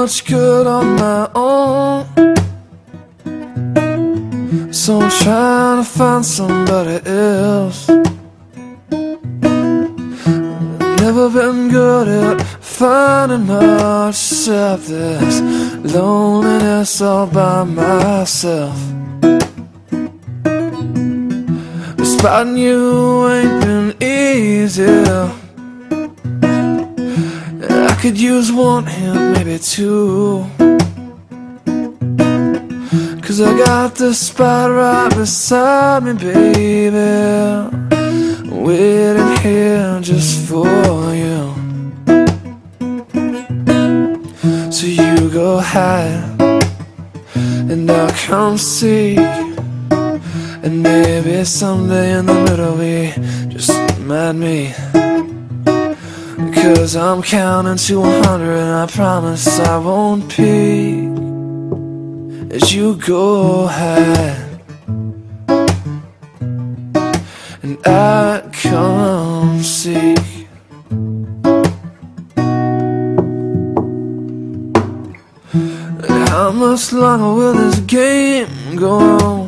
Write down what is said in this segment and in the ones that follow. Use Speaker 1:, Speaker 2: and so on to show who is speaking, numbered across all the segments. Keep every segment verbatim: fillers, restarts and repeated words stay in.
Speaker 1: much good on my own, so I'm trying to find somebody else. Never been good at finding myself. This loneliness all by myself. Spotting you ain't been easy. I could use one hand, maybe two, 'cause I got the spot right beside me, baby, waiting here just for you. So you go hide and I'll come seek, and maybe someday in the middle we just might meet. Cause I'm counting to one hundred and I promise I won't peek as you go hide and I come seek. How much longer will this game go on?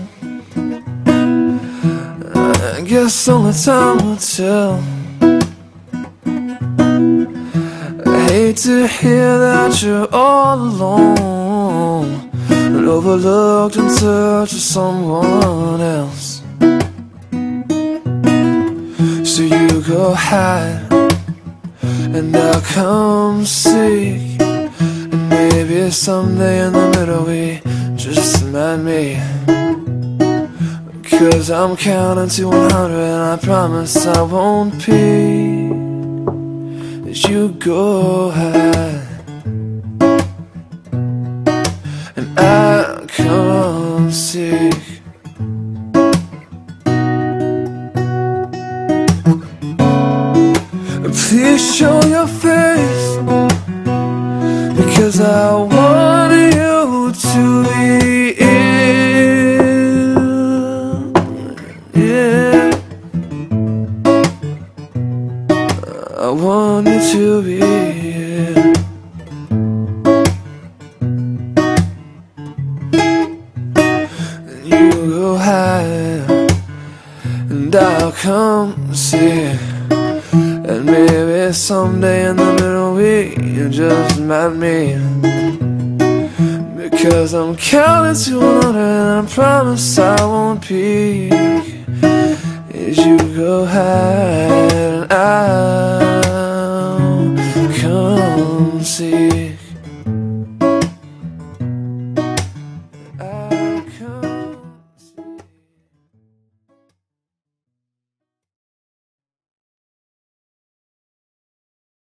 Speaker 1: I guess only time will tell. I hate to hear that you're all alone and overlooked in search of someone else. So you go hide and I'll come seek, and maybe someday in the middle we just might meet. Cause I'm counting to one hundred and I promise I won't peek as you go high and I come seek. Please show your face, because I want you to be in. Yeah, I want you to be in. And you go high and I'll come see. And maybe someday in the middle we just might meet. Because I'm counting to one hundred and I promise I won't peek as you go high.